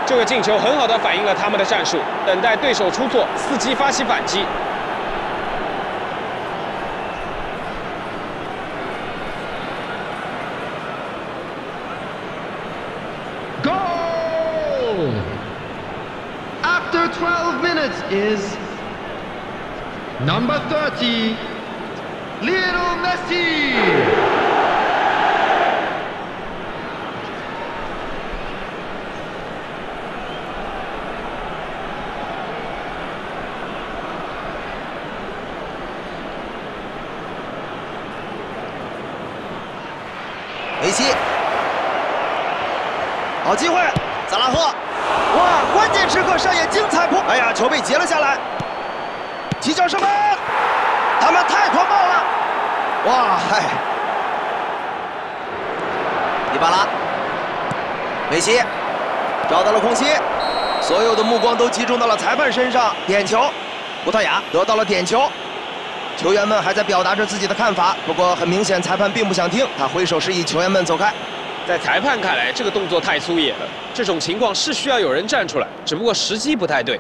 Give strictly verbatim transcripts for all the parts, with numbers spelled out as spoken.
这个进球很好的反映了他们的战术，等待对手出错，伺机发起反击。 After twelve minutes is number thirty, Lionel Messi. 梅西，好机会，萨拉赫。 哇！关键时刻上演精彩扑！哎呀，球被截了下来，起脚射门，他们太狂暴了！哇嗨！迪巴拉，梅西找到了空隙，所有的目光都集中到了裁判身上。点球，葡萄牙得到了点球。球员们还在表达着自己的看法，不过很明显，裁判并不想听，他挥手示意球员们走开。 在裁判看来，这个动作太粗野了。这种情况是需要有人站出来，只不过时机不太对。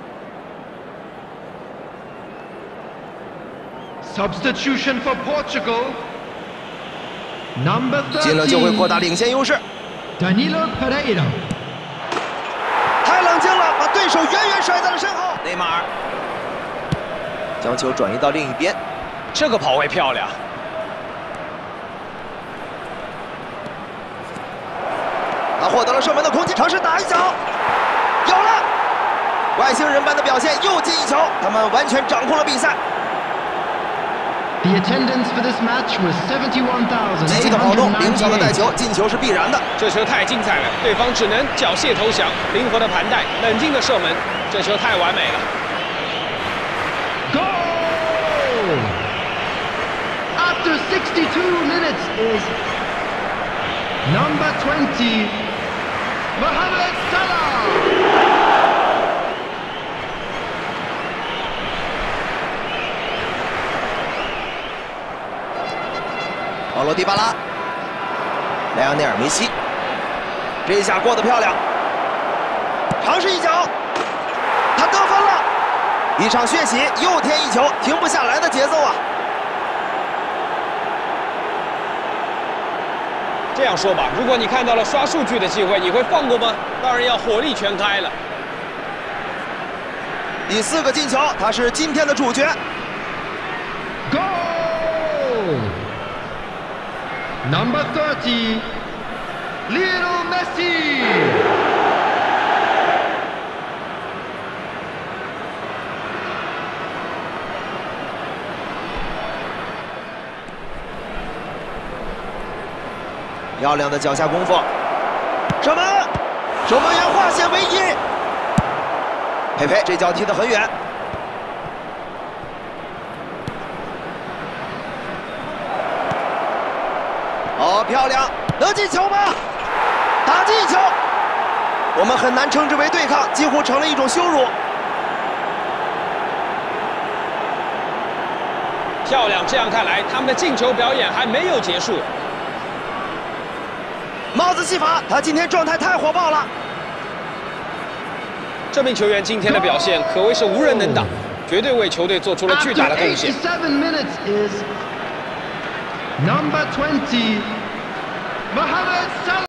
Substitution for Portugal. Number 进了就会扩大领先优势。 Danilo Pereira. 太冷静了，把对手远远甩在了身后。内马尔将球转移到另一边， 这个跑位漂亮。 他获得了射门的空间，尝试打一脚，有了！外星人般的表现，又进一球，他们完全掌控了比赛。 The attendance for this match was seventy-one thousand. 积极的跑动，灵巧的带球，进球是必然的。 这球太精彩了，对方只能缴械投降，灵活的盘带，冷静的射门，这球太完美了。 Goal! After sixty-two minutes is number twenty. Mohamed Salah. 保罗·迪巴拉，莱昂内尔·梅西，这一下过得漂亮，尝试一脚，他得分了，一场血洗又添一球，停不下来的节奏啊！ 这样说吧，如果你看到了刷数据的机会，你会放过吗？当然要火力全开了。 第四个进球，他是今天的主角。 Goal! Number thirty, Lionel Messi. 漂亮的脚下功夫，射门，守门员划线为一。佩佩这脚踢得很远，哦，漂亮，能进球吗？打进一球，我们很难称之为对抗，几乎成了一种羞辱。 漂亮，这样看来，他们的进球表演还没有结束。 帽子戏法，他今天状态太火爆了。 这名球员今天的表现可谓是无人能挡，绝对为球队做出了巨大的贡献。 eighty-seven minutes is number twenty, Mohamed Salah.